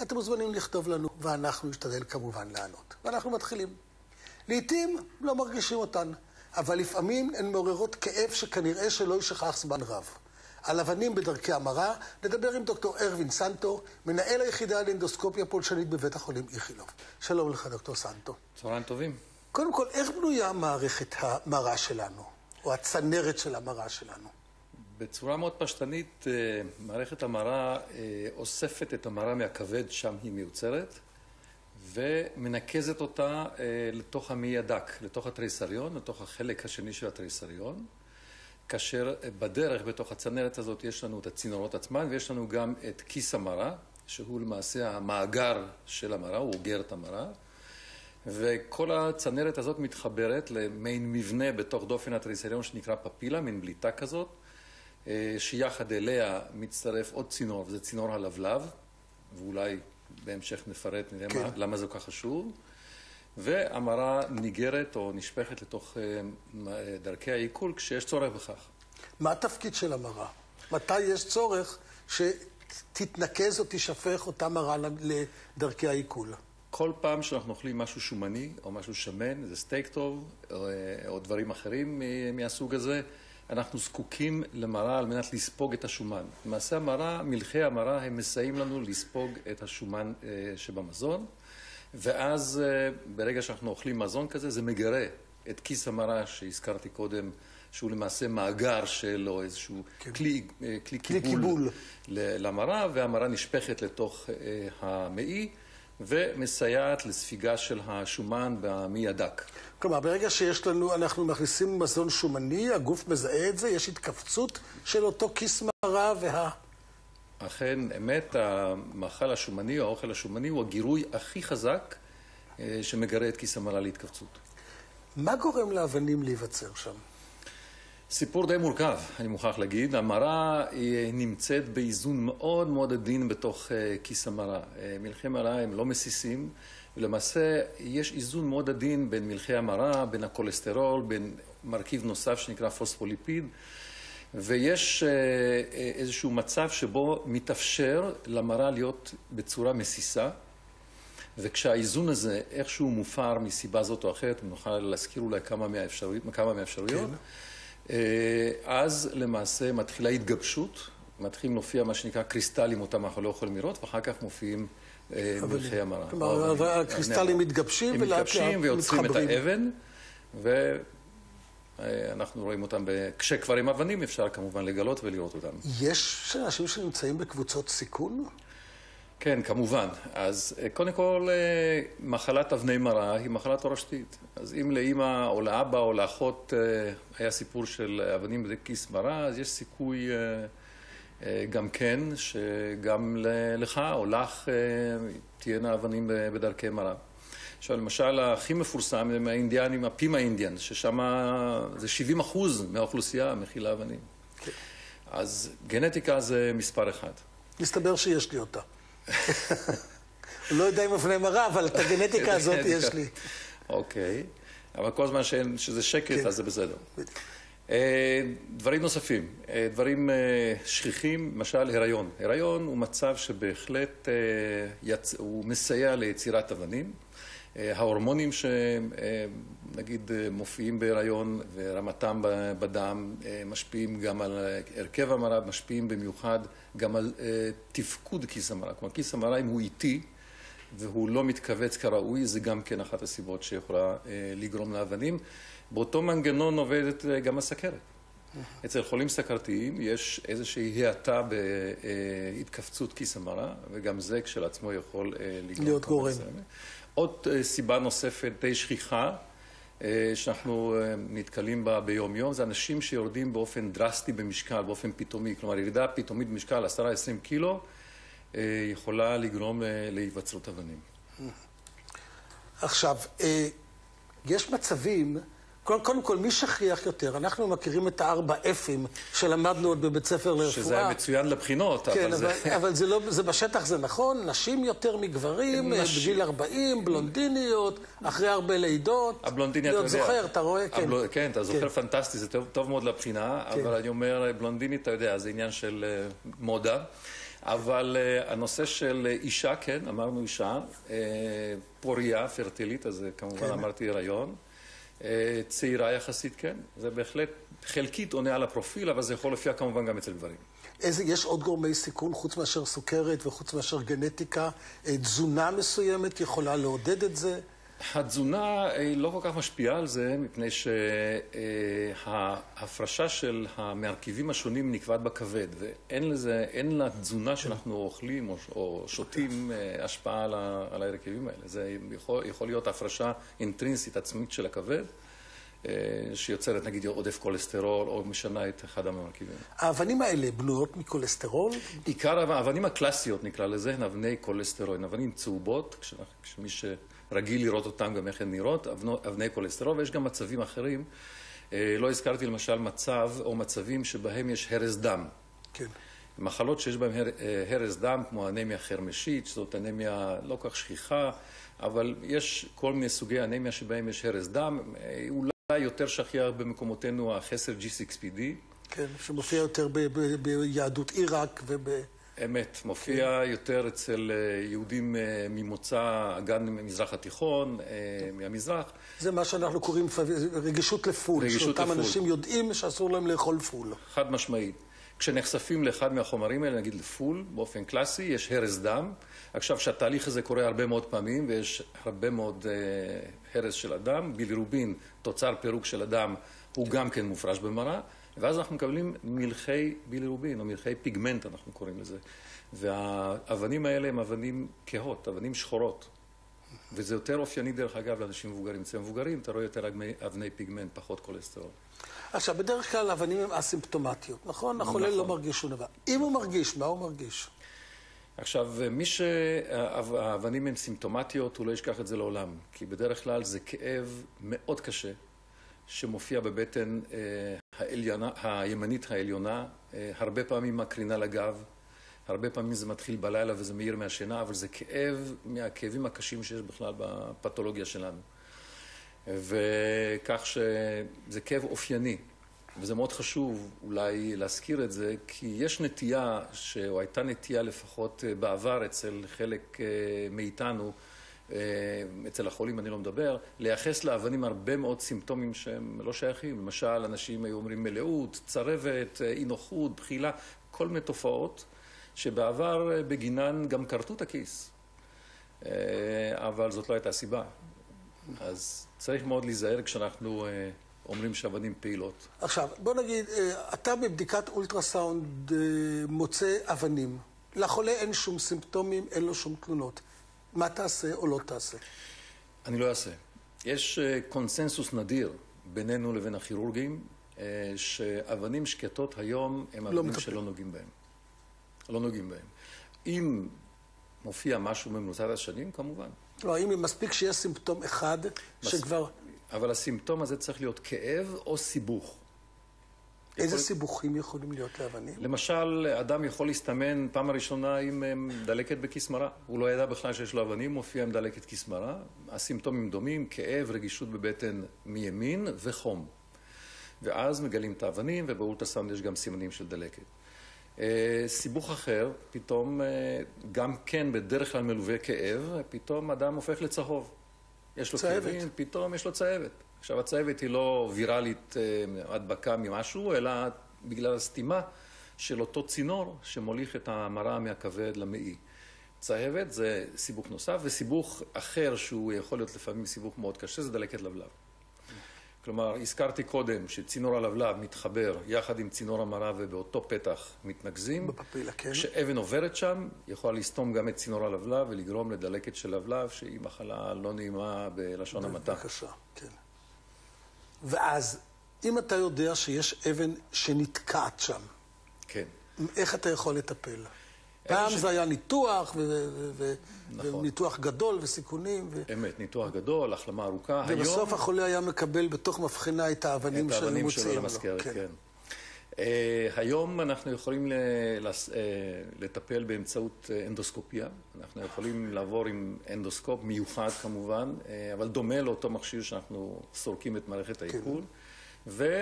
אתם מוזמנים לכתוב לנו, ואנחנו נשתדל כמובן לענות. ואנחנו מתחילים. לעתים לא מרגישים אותן, אבל לפעמים הן מעוררות כאב שכנראה שלא ישכח זמן רב. על אבנים בדרכי המרה, נדבר עם דוקטור ארווין סנטו, מנהל היחידה לאנדוסקופיה פולשנית בבית החולים איכילוב. שלום לך, דוקטור סנטו. צהריים טובים. קודם כל, איך בנויה מערכת המרה שלנו, או הצנרת של המרה שלנו? בצורה מאוד פשטנית, מערכת המרה אוספת את המרה מהכבד, שם היא מיוצרת, ומנקזת אותה לתוך המעי הדק, לתוך התריסריון, לתוך החלק השני של התריסריון, כאשר בדרך, בתוך הצנרת הזאת, יש לנו את הצינורות עצמן, ויש לנו גם את כיס המרה, שהוא למעשה המאגר של המרה, הוא אוגר את המרה, וכל הצנרת הזאת מתחברת למין מבנה בתוך דופן התריסריון שנקרא פפילה, מין בליטה כזאת, שיחד אליה מצטרף עוד צינור, וזה צינור הלבלב, ואולי בהמשך נפרט, נראה כן. למה זה כל כך חשוב. והמרה ניגרת או נשפכת לתוך דרכי העיכול כשיש צורך בכך. מה התפקיד של המרה? מתי יש צורך שתתנקז או תשפך אותה מרה לדרכי העיכול? כל פעם שאנחנו אוכלים משהו שומני או משהו שמן, זה סטייק טוב או דברים אחרים מהסוג הזה, אנחנו זקוקים למרה על מנת לספוג את השומן. למעשה המרה, מלחי המרה, הם מסייעים לנו לספוג את השומן שבמזון, ואז ברגע שאנחנו אוכלים מזון כזה, זה מגרה את כיס המרה שהזכרתי קודם, שהוא למעשה מאגר שלו, איזשהו כן. כלי קיבול למרה, והמרה נשפכת לתוך המעי, ומסייעת לספיגה של השומן במעי הדק. כלומר, ברגע שיש לנו, אנחנו מכניסים מזון שומני, הגוף מזהה את זה, יש התכווצות של אותו כיס מרה אכן, אמת, המאכל השומני או האוכל השומני הוא הגירוי הכי חזק שמגרה את כיס המרה להתכווצות. מה גורם לאבנים להיווצר שם? סיפור די מורכב, אני מוכרח להגיד. המרה היא נמצאת באיזון מאוד מאוד עדין בתוך כיס המרה. מלחי מרה הם לא מסיסים, ולמעשה יש איזון מאוד עדין בין מלחי המרה, בין הכולסטרול, בין מרכיב נוסף שנקרא פוספוליפיד, ויש איזשהו מצב שבו מתאפשר למרה להיות בצורה מסיסה, וכשהאיזון הזה איכשהו מופר מסיבה זאת או אחרת, נוכל להזכיר אולי כמה מהאפשרויות, כן. אז למעשה מתחילה התגבשות, מתחילים להופיע מה שנקרא קריסטלים, אותם אנחנו לא יכולים לראות, ואחר כך מופיעים מלחי המרה. כלומר, הקריסטלים מתגבשים ויוצרים את האבן, אנחנו רואים אותם, כשכבר עם אבנים אפשר כמובן לגלות ולראות אותם. יש אנשים שנמצאים בקבוצות סיכון? כן, כמובן. אז קודם כל, מחלת אבני מרה היא מחלה תורשתית. אז אם לאמא או לאבא או לאחות היה סיפור של אבנים בכיס מרה, אז יש סיכוי גם כן שגם לך או לך תהיינה אבנים בדרכי מרה. עכשיו, למשל, הכי מפורסם הם האינדיאנים, הפימה אינדיאן, ששם זה 70% מהאוכלוסייה מכילה אבנים. כן. אז גנטיקה זה מספר אחד. מסתבר שיש לי אותה. לא יודע אם אבני מרה, אבל את הגנטיקה הזאת יש לי. אוקיי. אבל כל זמן שזה שקט, אז זה בסדר. דברים נוספים, דברים שכיחים, למשל הריון. הריון הוא מצב שבהחלט הוא מסייע ליצירת אבנים. ההורמונים שנגיד מופיעים בהיריון ורמתם בדם משפיעים גם על הרכב המרה, משפיעים במיוחד גם על תפקוד כיס המרה. כלומר, כיס המרה אם הוא איטי והוא לא מתכווץ כראוי, זה גם כן אחת הסיבות שיכולה לגרום לאבנים. באותו מנגנון עובדת גם הסכרת. אצל חולים סכרתיים יש איזושהי האטה בהתכווצות כיס המרה, וגם זה כשלעצמו יכול להיות גורם. עוד סיבה נוספת די שכיחה, שאנחנו נתקלים בה ביום יום, זה אנשים שיורדים באופן דרסטי במשקל, באופן פתאומי. כלומר, ירידה פתאומית במשקל 10-20 קילו, יכולה לגרום להיווצרות אבנים. עכשיו, יש מצבים, קודם כל, מי שכיח יותר? אנחנו מכירים את ה4F'ים שלמדנו עוד בבית ספר לרפואה. שזה מצוין לבחינות, כן, אבל זה בשטח זה נכון, נשים יותר מגברים, בגיל 40, בלונדיניות, אחרי הרבה לידות. הבלונדיניה, אתה יודע. זוכר, אתה רואה, כן. כן, אתה זוכר פנטסטי, זה טוב מאוד לבחינה, אבל אני אומר, בלונדינית, אתה יודע, זה עניין של מודה. אבל הנושא של אישה, כן, אמרנו אישה, פוריה, פרטילית, אז כמובן אמרתי הריון. צעירה יחסית, כן. זה בהחלט חלקית עונה על הפרופיל, אבל זה יכול להופיע כמובן גם אצל גברים. יש עוד גורמי סיכון חוץ מאשר סוכרת וחוץ מאשר גנטיקה? תזונה מסוימת יכולה לעודד את זה? התזונה היא לא כל כך משפיעה על זה, מפני שההפרשה של המרכיבים השונים נקבעת בכבד, ואין לתזונה שאנחנו אוכלים או שותים השפעה על ההרכבים האלה. זה יכול להיות הפרשה אינטרינסית עצמית של הכבד, שיוצרת נגיד עודף כולסטרול או משנה את אחד המרכיבים. האבנים האלה בנויות מכולסטרול? עיקר האבנים הקלאסיות נקרא לזה, הן אבני כולסטרול, הן אבנים צהובות, כשמי שרגיל לראות אותן גם איך הן נראות, אבני כולסטרול, ויש גם מצבים אחרים. לא הזכרתי למשל מצב או מצבים שבהם יש הרס דם. כן. מחלות שיש בהן הרס דם, כמו אנמיה חרמשית, זאת אנמיה לא כך שכיחה, אבל יש כל מיני סוגי אנמיה שבהם יש הרס דם. אולי יותר שכיח במקומותינו החסר G6PD. כן, שמופיע יותר ביהדות עיראק אמת, מופיע יותר אצל יהודים ממוצא אגן מזרח התיכון, מהמזרח. זה מה שאנחנו קוראים רגישות לפול, שאותם אנשים יודעים שאסור להם לאכול פול. חד משמעית. כשנחשפים לאחד מהחומרים האלה, נגיד לפול, באופן קלאסי, יש הרס דם. עכשיו, שהתהליך הזה קורה הרבה מאוד פעמים, ויש הרבה מאוד הרס של הדם, בילירובין, תוצר פירוק של הדם, הוא גם כן מופרש במראה, ואז אנחנו מקבלים מלחי בילירובין, או מלחי פיגמנט, אנחנו קוראים לזה. והאבנים האלה הם אבנים כהות, אבנים שחורות. וזה יותר אופייני, דרך אגב, לאנשים מבוגרים. אצל מבוגרים אתה רואה יותר אבני פיגמנט, פחות כולסטרול. עכשיו, בדרך כלל האבנים הן אסימפטומטיות, נכון? החולה לא מרגיש שום דבר. אם הוא מרגיש, מה הוא מרגיש? עכשיו, מי שהאבנים הן סימפטומטיות, הוא לא ישכח את זה לעולם. כי בדרך כלל זה כאב מאוד קשה, שמופיע בבטן הימנית העליונה, הרבה פעמים מקרינה לגב, הרבה פעמים זה מתחיל בלילה וזה מאיר מהשינה, אבל זה כאב מהכאבים הקשים שיש בכלל בפתולוגיה שלנו. וכך שזה כאב אופייני, וזה מאוד חשוב אולי להזכיר את זה, כי יש נטייה, או הייתה נטייה לפחות בעבר אצל חלק מאיתנו, אצל החולים אני לא מדבר, לייחס לאבנים הרבה מאוד סימפטומים שהם לא שייכים. למשל, אנשים היו אומרים מלאות, צרבת, אי נוחות, בחילה, כל מיני תופעות שבעבר בגינן גם קרטו את הכיס. אבל זאת לא הייתה סיבה. אז צריך מאוד להיזהר כשאנחנו אומרים שאבנים פעילות. עכשיו, בוא נגיד, אתה בבדיקת אולטרסאונד מוצא אבנים. לחולה אין שום סימפטומים, אין לו שום תלונות. מה תעשה או לא תעשה? אני לא אעשה. יש קונסנסוס נדיר בינינו לבין הכירורגים, שאבנים שקטות היום הם אבנים שלא נוגעים בהם. לא נוגעים בהם. אם מופיע משהו ממוצע השנים, כמובן. לא, אם מספיק שיש סימפטום אחד שכבר... אבל הסימפטום הזה צריך להיות כאב או סיבוך. איזה סיבוכים יכולים להיות לאבנים? למשל, אדם יכול להסתמן פעם הראשונה עם דלקת בכיס מרה. הוא לא ידע בכלל שיש לו אבנים, מופיע עם דלקת כיס מרה. הסימפטומים דומים, כאב, רגישות בבטן מימין וחום. ואז מגלים את האבנים, ובאולטרסאונד יש גם סימנים של דלקת. סיבוך אחר, פתאום, גם כן בדרך כלל מלווה כאב, פתאום אדם הופך לצהוב. יש לו כאבים, פתאום יש לו צהבת. עכשיו, הצהבת היא לא ויראלית הדבקה ממשהו, אלא בגלל הסתימה של אותו צינור שמוליך את המראה מהכבד למעי. צהבת זה סיבוך נוסף, וסיבוך אחר שהוא יכול להיות לפעמים סיבוך מאוד קשה, זה דלקת לבלב. כלומר, הזכרתי קודם שצינור הלבלב מתחבר יחד עם צינור המראה ובאותו פתח מתנגזים. בפפילה, כן. כשאבן עוברת שם, יכולה לסתום גם את צינור הלבלב ולגרום לדלקת של לבלב, שהיא מחלה לא נעימה בלשון המעטה. בבקשה, כן. ואז, אם אתה יודע שיש אבן שנתקעת שם, כן. איך אתה יכול לטפל? פעם זה היה ניתוח, וניתוח גדול וסיכונים. אמת, ניתוח גדול, החלמה ארוכה. ובסוף החולה היה מקבל בתוך מבחנה את האבנים שלו מוציאים לו. כן. היום אנחנו יכולים לטפל באמצעות אנדוסקופיה. אנחנו יכולים לעבור עם אנדוסקופ מיוחד כמובן, אבל דומה לאותו מכשיר שאנחנו סורקים את מערכת העיכול.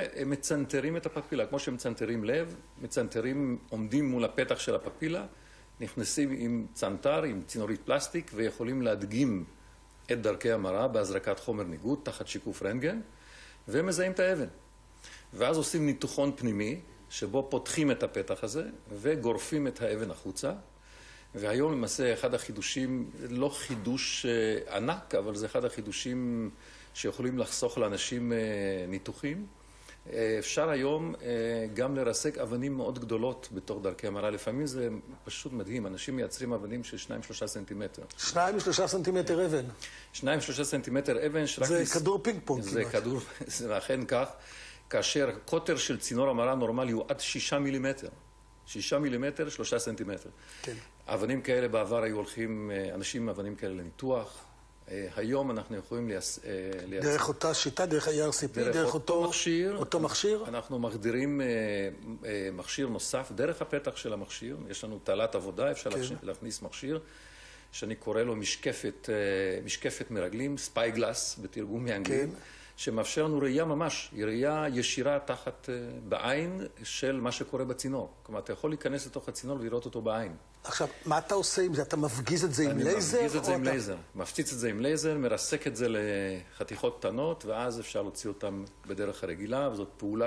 ומצנתרים את הפפילה, כמו שמצנתרים לב, מצנתרים, עומדים מול הפתח של הפפילה, נכנסים עם צנטר, עם צינורית פלסטיק, ויכולים להדגים את דרכי המרה בהזרקת חומר ניגוד תחת שיקוף רנטגן, ומזהים את האבן. ואז עושים ניתוחון פנימי, שבו פותחים את הפתח הזה, וגורפים את האבן החוצה. והיום למעשה אחד החידושים, לא חידוש ענק, אבל זה אחד החידושים שיכולים לחסוך לאנשים ניתוחים. אפשר היום גם לרסק אבנים מאוד גדולות בתוך דרכי המרה. לפעמים זה פשוט מדהים. אנשים מייצרים אבנים של 2-3 סנטימטר. 2-3 סנטימטר אבן. 2-3 סנטימטר אבן. זה כדור פינג פונג. זה כדור, זה אכן כך. כאשר קוטר של צינור המרה נורמלי הוא עד 6 מילימטר. 6 מילימטר, 3 סנטימטר. כן. אבנים כאלה בעבר היו הולכים, אנשים עם אבנים כאלה לניתוח. היום אנחנו יכולים דרך אותה שיטה, דרך ה-ERCP, דרך אותו מכשיר. אנחנו מחדירים מכשיר נוסף דרך הפתח של המכשיר. יש לנו תעלת עבודה, אפשר להכניס מכשיר, שאני קורא לו משקפת מרגלים, ספייגלס בתרגום מאנגלית, שמאפשר לנו ראייה ממש, ראייה ישירה תחת בעין של מה שקורה בצינור. כלומר, אתה יכול להיכנס לתוך הצינור ולראות אותו בעין. עכשיו, מה אתה עושה עם זה? אתה מפגיז את זה עם לייזר? אני מפגיז את זה עם לייזר. מפציץ את זה עם לייזר, מרסק את זה לחתיכות קטנות, ואז אפשר להוציא אותם בדרך הרגילה, וזאת פעולה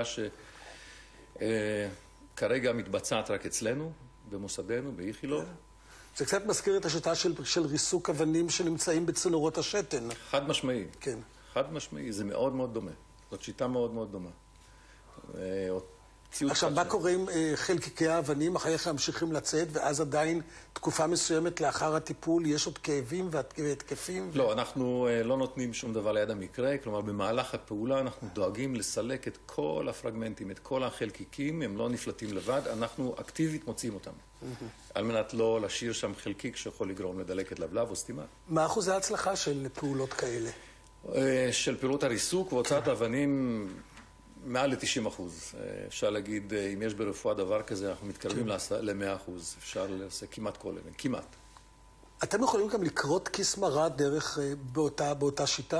שכרגע מתבצעת רק אצלנו, במוסדנו, באיכילוב. זה קצת מזכיר את השיטה של ריסוק אבנים שנמצאים בצינורות השתן. חד משמעי. כן. חד משמעי, זה מאוד מאוד דומה. זאת שיטה מאוד מאוד דומה. עכשיו, מה קורה עם חלקיקי האבנים? אחרי כן ממשיכים לצאת, ואז עדיין תקופה מסוימת לאחר הטיפול יש עוד כאבים והתקפים? לא, אנחנו לא נותנים שום דבר ליד המקרה. כלומר, במהלך הפעולה אנחנו דואגים לסלק את כל הפרגמנטים, את כל החלקיקים, הם לא נפלטים לבד, אנחנו אקטיבית מוצאים אותם. על מנת לא להשאיר שם חלקיק שיכול לגרום לדלקת לבלב או סתימה. מה אחוזי ההצלחה של פעולות כאלה? של פעילות הריסוק והוצאת אבנים מעל ל-90%. אפשר להגיד, אם יש ברפואה דבר כזה, אנחנו מתקרבים ל-100%. אפשר לעשות כמעט כל אבן, כמעט. אתם יכולים גם לקרות כיס מרה דרך באותה שיטה?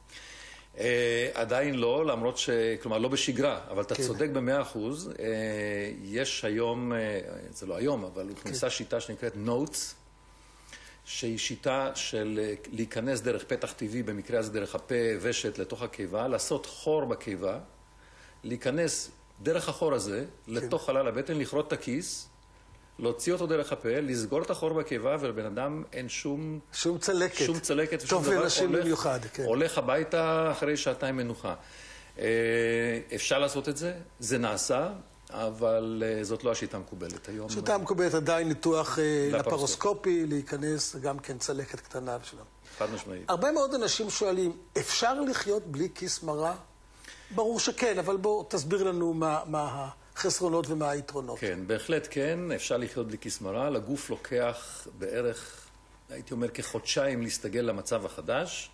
עדיין לא, למרות כלומר, לא בשגרה, אבל אתה צודק ב-100%. יש היום, זה לא היום, אבל הוכנסה שיטה שנקראת Notes, שהיא שיטה של להיכנס דרך פתח טבעי, במקרה הזה דרך הפה, ושת, לתוך הקיבה, לעשות חור בקיבה, להיכנס דרך החור הזה, לתוך חלל הבטן, לכרות את הכיס, להוציא אותו דרך הפה, לסגור את החור בקיבה, ולבן אדם אין שום צלקת. שום צלקת. טוב לנשים במיוחד, כן. הולך הביתה אחרי שעתיים מנוחה. אפשר לעשות את זה, זה נעשה, אבל זאת לא השיטה המקובלת היום. השיטה המקובלת עדיין ניתוח לפרוסקופי, להיכנס גם כן צלקת קטנה שלנו. חד משמעית. הרבה מאוד אנשים שואלים, אפשר לחיות בלי כיס מרה? ברור שכן, אבל בוא תסביר לנו מה החסרונות ומה היתרונות. כן, בהחלט כן, אפשר לחיות בלי כיס מרה. לגוף לוקח בערך, הייתי אומר, כחודשיים להסתגל למצב החדש,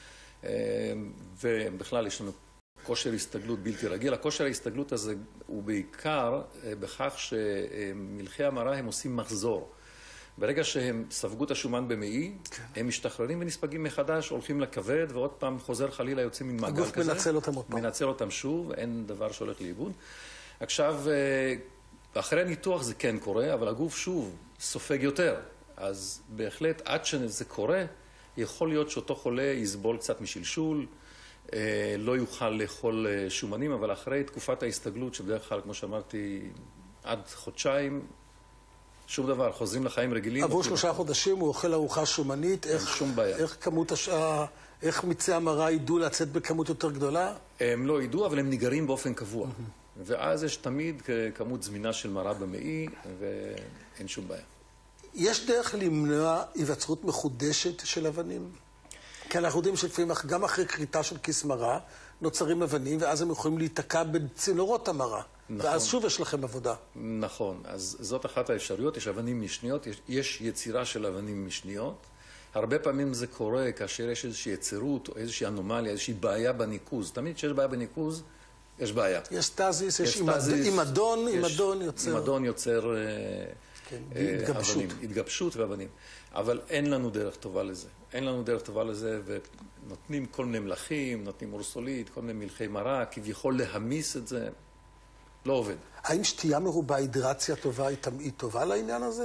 ובכלל יש לנו כושר הסתגלות בלתי רגיל. הכושר ההסתגלות הזה הוא בעיקר בכך שמלחי המרה הם עושים מחזור. ברגע שהם ספגו את השומן במעי, הם משתחררים ונספגים מחדש, הולכים לכבד, ועוד פעם חוזר חלילה, יוצאים מן מעגל כזה. הגוף מנצל אותם עוד פעם. מנצל אותם שוב, אין דבר שהולך לאיבוד. עכשיו, אחרי הניתוח זה כן קורה, אבל הגוף שוב סופג יותר. אז בהחלט, עד שזה קורה, יכול להיות שאותו חולה יסבול קצת משלשול, לא יוכל לאכול שומנים, אבל אחרי תקופת ההסתגלות, שבדרך כלל, כמו שאמרתי, עד חודשיים, שום דבר, חוזרים לחיים רגילים. עבור 3 חודשים הוא אוכל ארוחה שומנית. אין שום בעיה. איך מיצי המרה ידעו לצאת בכמות יותר גדולה? הם לא ידעו, אבל הם ניגרים באופן קבוע. ואז יש תמיד כמות זמינה של מרה במעי, ואין שום בעיה. יש דרך למנוע היווצרות מחודשת של אבנים? כי אנחנו יודעים שלפעמים גם אחרי כריתה של כיס מרה, נוצרים אבנים, ואז הם יכולים להיתקע בצינורות המרה. נכון. ואז שוב יש לכם עבודה. נכון. אז זאת אחת האפשרויות. יש אבנים משניות, יש יצירה של אבנים משניות. הרבה פעמים זה קורה כאשר יש איזושהי יצירות, או איזושהי אנומליה, איזושהי בעיה בניקוז. תמיד כשיש בעיה בניקוז, יש בעיה. יש סטזיס, יש אימדון יוצר... אימדון יוצר אבנים, התגבשות ואבנים. אבל אין לנו דרך טובה לזה. אין לנו דרך טובה לזה, ונותנים כל מיני מלחים, נותנים אורסולית, כל מיני מלחי מרה, כביכול להמיס את זה, לא עובד. האם שתייה מרובה, הידרציה טובה, היא טובה לעניין הזה?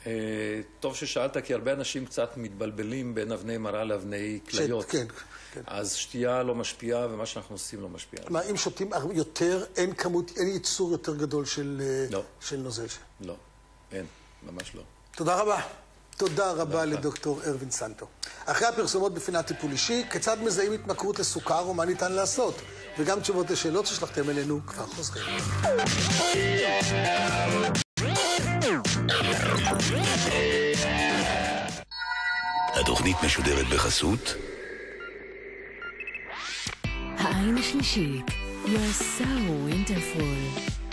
טוב ששאלת, כי הרבה אנשים קצת מתבלבלים בין אבני מראה לאבני כליות. כן, כן. אז שתייה לא משפיעה, ומה שאנחנו עושים לא משפיע. כלומר, אם שותים יותר, אין ייצור יותר גדול של נוזל? לא, אין, ממש לא. תודה רבה. תודה רבה לדוקטור ארווין סנטו. אחרי הפרסומות בפינת טיפול אישי, כיצד מזהים התמכרות לסוכר ומה ניתן לעשות? וגם תשובות לשאלות ששלחתם אלינו כבר חוזרים. התוכנית משודרת בחסות העין השלישית, You're so wonderful.